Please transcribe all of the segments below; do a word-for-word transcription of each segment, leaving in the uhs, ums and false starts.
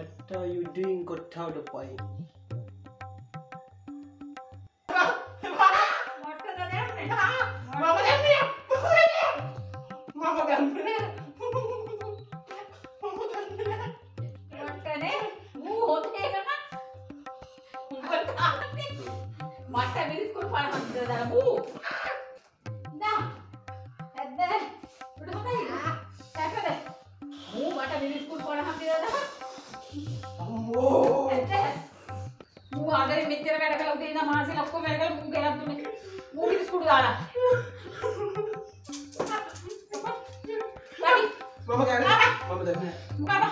What are you doing? Got out the point. අගරේ මෙච්චර වැඩ කළා උදේ ඉඳන් මාසෙ ඔක්කොම වැඩ කළා මූ ගෙනත් දුන්නේ මූ බිස්කුට් දාලා ඩඩි මම ගන්නේ මම දන්නේ මොකද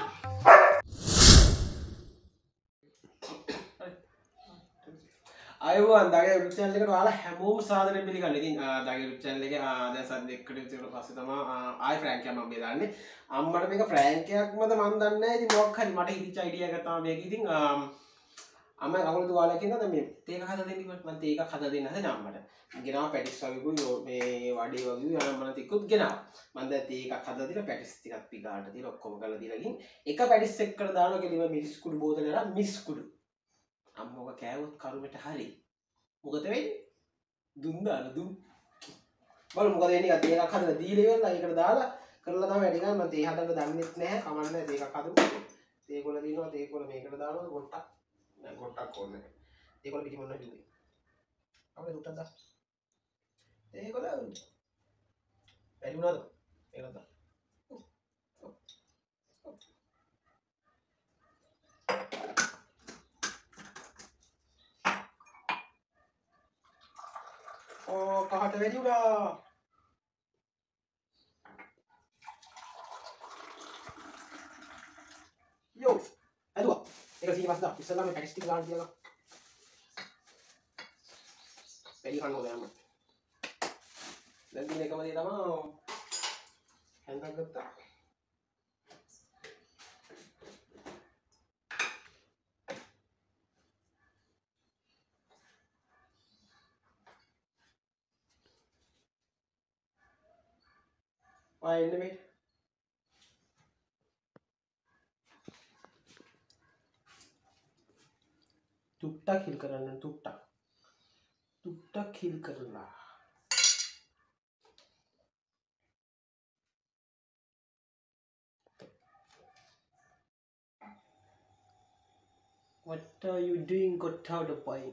අයුවන් දගේ YouTube channel එකට ඔයාලා හැමෝම සාදරයෙන් පිළිගන්න. ඉතින් දගේ YouTube channel එකේ දැන් සද්ද එකට විතර පස්සේ තමයි ආයි ෆ්‍රෑන්ක් එකක් මම මේ දාන්නේ. අම්මට මේක ෆ්‍රෑන්ක් එකක්මද මන් දන්නේ නැහැ. ඉතින් මොකක් හරි මට හිතිච්ච අයිඩියා එකක් තමයි මේක. ඉතින් අම්මා කවුරුද දුවාලා කියනවා දැන් මේ තේ එකක් හදලා දෙන්න කිව්වා. මම තේ එකක් හදලා දෙන්න හදන අම්මට. ගෙනාවා පැටිස් වගේකුයි මේ වඩේ වගේ යන මම තිකුත් ගෙනාවා. මම දැන් තේ එකක් හදලා දීලා පැටිස් ටිකක් පිටාට දීලා ඔක්කොම කරලා දීලා ගිහින් එක පැටිස් එක්කලා දානවා කියලා මිරිස් කුඩු බෝතලේ අරන් මිරිස් කුඩු. අම්මෝක කෑවොත් කරුමට හරි. මොකද වෙන්නේ? දුන් දාන දුන්. බලමු මොකද වෙන්නේ? තේ එකක් හදලා දීලා ඉවරලා ඒකට දාලා කරලා තමයි වැඩි ගන්න. මම තේ හදන්න දන්නෙත් නැහැ. කමන්නේ නැහැ. තේ එකක් හදමු. තේ කොළ දිනවා. තේ කොළ මේකට දානවා ගොට්ටක්. දැන් ගොට්ටක් ඕනේ. තේ කොළ පිටි මොනවද දුන්නේ? අපේ දුට්ටක් දා. තේ කොළ වැඩි වුණාද? ඒකට දා. Oh, කහට වැඩි වුණා. යෝ, ඇදුවා. ඒක සීමස් දා. ඉස්සෙල්ලා මේ පැටිස් ටික ගන්න තියලා. වැඩි කන්න ඕනේ අම්මා. දැන් දින එකම දේ තමයි හැන්දක් ගත්තා. Why in the mid? Tukta kill karana tukta. Tukta kill karana. What are you doing? Got out the point.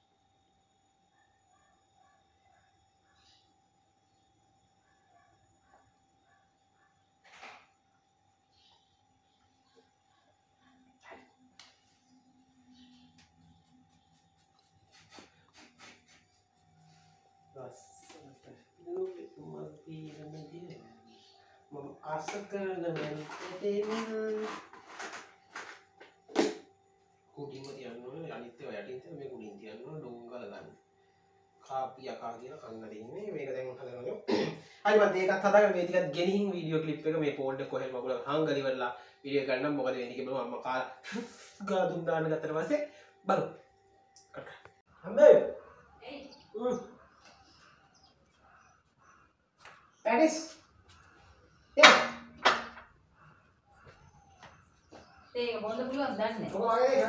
Asa karena menenun kucing mati anu, anite ayatinte me kucing ti anu donggal kan. Kapi akah කියලා කන්න දෙන්නේ මේක දැන් හදනවා. හරි මම මේකත් හදාගෙන මේ ටිකත් ගෙනින් වීඩියෝ ක්ලිප් එක මේ ෆෝල්ඩ් එක කොහෙද මගුල හංගලි වලලා වීඩියෝ ගන්න මොකද වෙන්නේ කියලා මම කාලා ගාදුම් දාන්න ගත්තට පස්සේ බලමු. කට්. හම්බේ. එයි. හ්ම්. පැටිස්. ඒ. ඒක බොන්න පුළුවන් දන්නේ. ඔක මගේ නේද?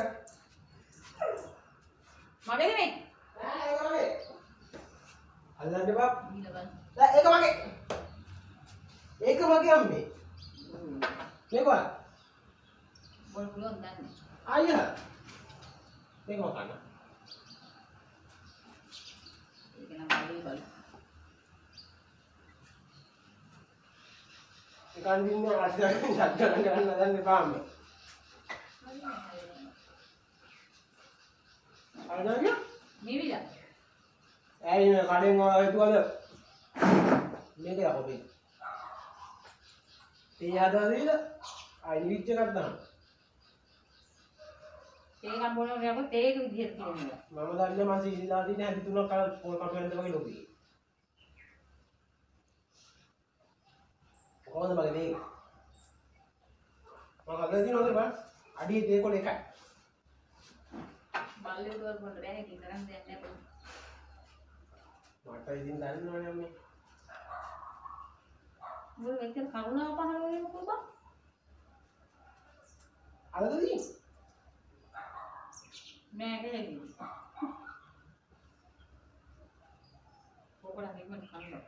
මගේ නෙමෙයි. නෑ ඒක මගේ. අල්ලන්න බා. ඊළඟ. නෑ ඒක මගේ. ඒක මගේ අම්මේ. මේක වල. බොන්න පුළුවන් දන්නේ. අයියා. මේක මොකක්ද? ඒක නම් මගේ බල. ඒ කන්දින්නේ ආශ්‍රයෙන් ජඩ ගන්න ගන්න පාම්මේ. අරගෙන නිවිලා. ඇයි මේ කඩෙන් හිතුවද? මේක අපේ. තේ හදලා දීලා ආයි නිවිච් එකක් දාන්න. ඒක මොනවා කරපොත් ඒක විදිහට කියනවා. මම දන්නේ මම සීලා දින්නේ හැදි තුනක් කල පොල් කටු වෙනද වගේ ලොකුයි. කොහොමද මගේ මේක? මම හදලා දිනවද බලන්න. අඩිය තේ කොළ එකයි. බල්ලේ උඩ වල බෑ කි තරම් දෙයක් නෑ බෝ. මට ඉතින් දන්නවනේ අම්මේ. මොකද මෙච්චර කරුණාව පහළ වෙන්නේ මොකද බං? අරද දී මේක හෙලි පොකඩ ගෙම්මන කන්න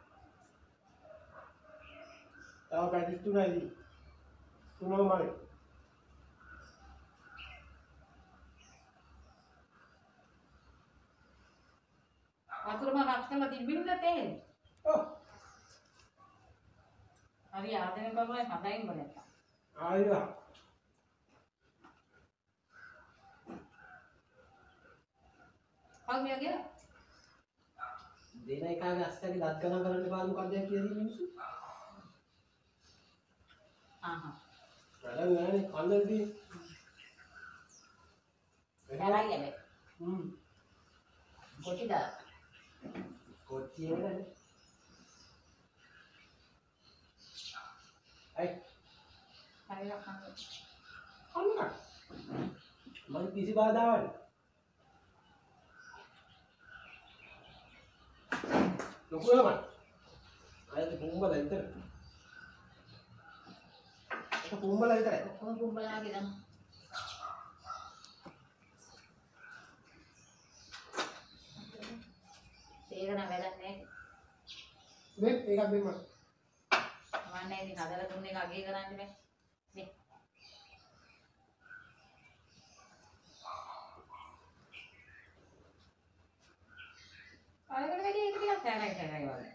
තව පැටිස් තුනයි දී තුනමයි වතුරම රක්ෂලා තිබ්බින්ද තේ ඔව් හරි ආදෙන බලන්න හදයින් බලන්න ආයිලා කවුද ගියා දෙන එකාගේ අස්සගේ දත් ගණන් කරන්න බෑ මොකක්ද කියලා තියෙන මිනිස්සු ආහා වැඩක් නෑනේ කන්දල්දී එලා යන්නේ හ්ම් කොටිද කොච්චි එකනේ අයි හරියට කන්න අන්න මම කිසි බාධාවක් ලොකුම අයත් කුඹල විතර ඒක කුඹල විතරයි ඔක්කොම කුඹලාගේ නම් ඒක නම් වැඩක් නෑ මේ එකක් දෙන්න මම මන්නේ ඉතින් හදලා දුන්න එක අගේ කරන්නේ මේ මේ අරගෙන වැඩි ඒක ටිකක් සෑරයි සෑරයි වගේ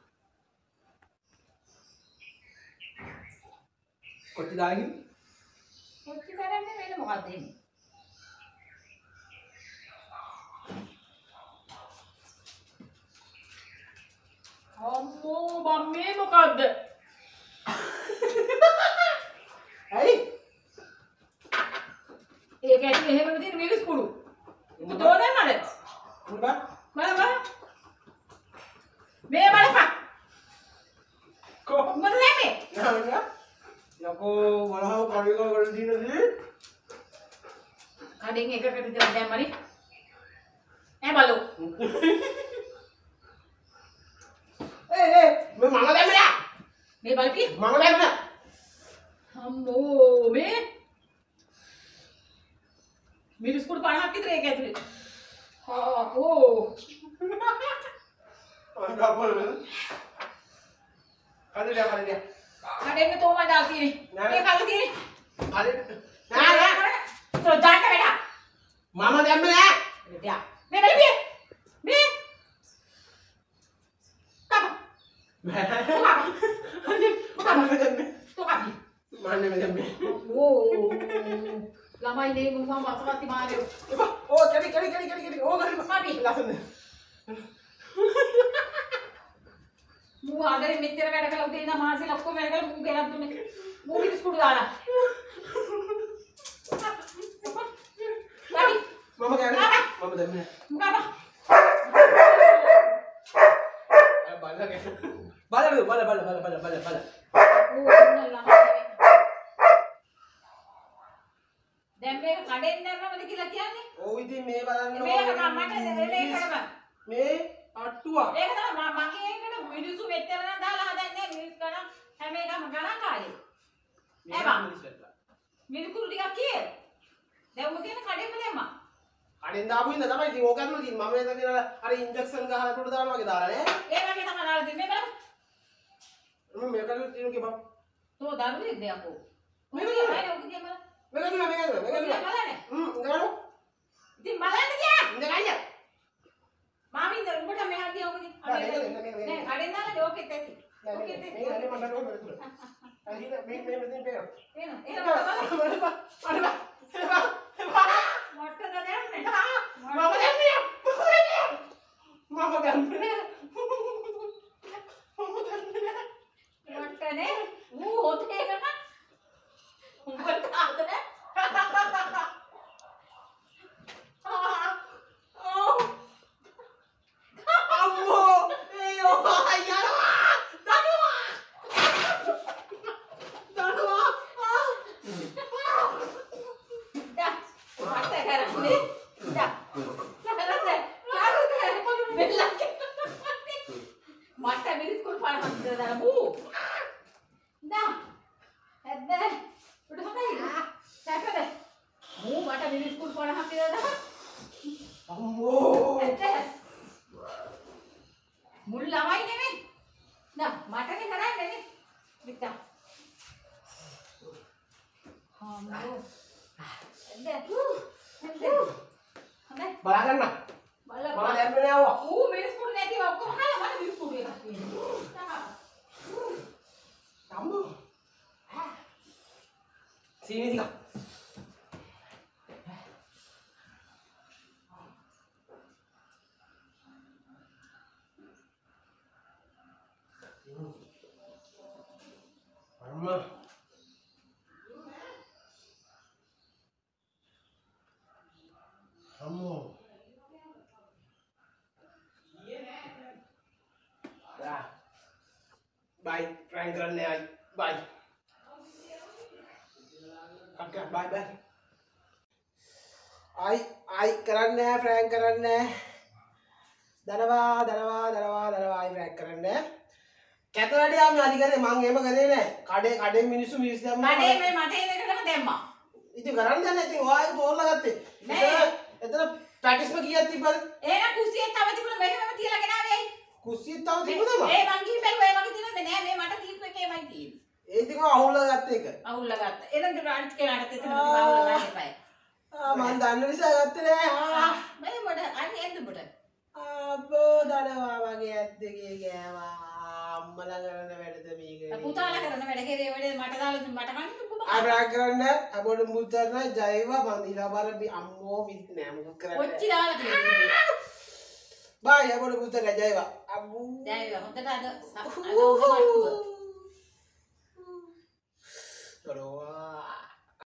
කොච්චි දාගෙන කොච්චි කරන්නේ වෙන මොකක්ද එන්නේ අම්මෝ මම මේ මොකද්ද ඇයි ඒක ඇතුලේ එහෙමම තියෙන මිරිස් කුඩු ඒක තෝරන්නද උඹ බලන්න බලන්න මේ බලපන් කොහොමද නැමේ නෑ යකෝ වලහව කරික වල දිනදී කඩෙන් එකකට විතර දැම්මනි ඈ බලු ඒ ඒ මේ මම දැම්මලා මේ බලපි මම දැම්මලා අම්මෝ මේ මිරිස් කුඩු පනහක් විතර ඒක ඇතුලේ ආ ඕ අර ගාපල වෙන කඩේ කඩේ කඩෙන් තෝමයි දාලා තියෙන්නේ මේ කල්ල තියෙන්නේ කඩේ නෑ නෑ තෝ දාන්න වැඩ මම දැම්මලා දෙයක් මේ බලපි මේ කප මම දැම්මේ තෝ කපි මන්නේ දැම්මේ ඕ ළමයි නේ මම වසවත්ති මාරේ ඕ කඩේ කඩේ කඩේ කඩේ ඕ කඩේ කපි ලස්සන මූ ආදරේ මෙච්චර වැඩ කළා උදේ ඉඳන් මාසෙ ඔක්කොම වැඩ කළා මූ ගෙනත් දුන්නේ මූ මිරිස් කුඩු දාලා කපි මම ගෑනේ මම දැම්මේ මුගාපා බලලා බලලා බල බල බල බල බල බල ඕ ළමයි දැන් මේක කඩෙන් දැම්මමද කියලා කියන්නේ ඔව් ඉතින් මේ බලන්න මේක මට මේකටම මේ අට්ටුවා ඒක තමයි මගේ එකට මිනිස්සු මෙච්චර නම් දාලා හදන්නේ මිනිස් ගණන් හැම එකම ගණන් කාලේ එපා මිනිකුරු ටිකක් කියේ දැන් උඹ කියන කඩෙන්ම දැම්මා කඩෙන් දාපු ඉඳ තමයි ඉතින් ඕක ඇතුළේ තියෙන මම එතන කියලා අර ඉන්ජෙක්ෂන් ගහලා උඩ දානවා වගේ දාලා නේ ඒ වගේ තමයි දාලා දෙන්නේ බලන්න මම මේක ඇතුළේ තියෙන කිපා තෝ දරුවේ දෙයක්ෝ මේක මේක නෑ ඔක දිහා බලන්න මේක ඇතුළේ මේක ඇතුළේ මේක ඇතුළේ බලන්න හ්ම් ඉඳගනු ඉතින් බලන්න දියා ඉඳගන්න මාමින්ද උඹට මෙහා දිහා ඔක දිහා නෑ කඩෙන් දාලා ඕකෙත් ඇති ඕකෙත් ඇති මේක ඇතුළේ මට ඕක ඇතුළේ අර හිත මේ මේ මෙතන පේනවා එන එන බලන්න අර බා මොට්ට දැම්මේ මම දැම්මේ මම දැම්මේ මම දැම්මේ මොට්ටනේ ඌ හොතේ එකම උඹට ආදනේ අම්මෝ ඒ ඔයා යනවා දනවා දනවා මට කරන්නේ ඩා නරද නරද බෙල්ලක් මට මිරිස් කුල් පාන හදලා දාලා මූ ඩා හැද්ද උඩ හොඳයි සැපද මට මිනිස් කුඩු පනහක් කියලා දාන්න. අම්මෝ. මුල් ළමයි නෙමෙයි. නෑ මටනේ කරන්නේ නේ. විතර. අම්මෝ. එන්න. එන්න. හොඳයි. බලා ගන්න. බලන්න. මම දැම්මනේ ආවා. ඌ මිනිස් කුඩු නැතිව ඔක්කොම කලා මට මිනිස් කුඩු එකක් තියෙනවා. අම්මෝ. සීනි ටික. අම්මා. අම්මෝ. dah bye prank කරන්න ආයි bye kakak bye bye ආයි ආයි කරන්න නෑ prank කරන්න නෑ දනවා දනවා දනවා දනවා ආයි prank කරන්න නෑ කැත වැඩි ආම අධි කරේ මං එහෙම කරේ නෑ කඩේ කඩේ මිනිස්සු මිනිස් දැම්මා කඩේ මේ මට එනකටම දැම්මා ඉතින් කරන්න දැන් ඉතින් ඔයා තෝරලා ගත්තේ නෑ එතන ප්‍රැක්ටිස්ම කීයක් තිබ්බද එහෙනම් කුස්සියේ තව තිබුණ මෙහෙමම තියලා ගෙනාවේ ඇයි කුස්සියේ තව තිබුණද ඒ මං කිව්ව බැලුවා ඒ වගේ තියෙනවද නෑ මේ මට කීප එකේමයි තියෙන්නේ ඒ ඉතින් ඔය අහුල්ලා ගත්ත එක අහුල්ලා ගත්තා එහෙනම් රාජ් කෙනාට එතන තිබ්බ අහුල්ලා ගන්න එපා ආ මං දන්න නිසා ගත්තේ නෑ ආ මේ මොඩ අනේ එන්න මොඩ අපෝ දනවා වගේ ඇත් දෙකේ ගෑවා අම්මලා කරන වැඩද මේක පුතාලා කරන වැඩ කෙරේ වැඩ මට දාලා මට කන්න දුක අපරාධ කරන්න අපොඩ මුතරන ජයවා බඳිලා බලපි අම්මෝ විත් නෑ මොකක් කරන්නේ කොච්චි දාලා තියෙන්නේ බයි අපොඩ මුතරන ජයවා අම්මෝ ජයවා හොඳට අද අද උදේ මට්ටුව තොරවා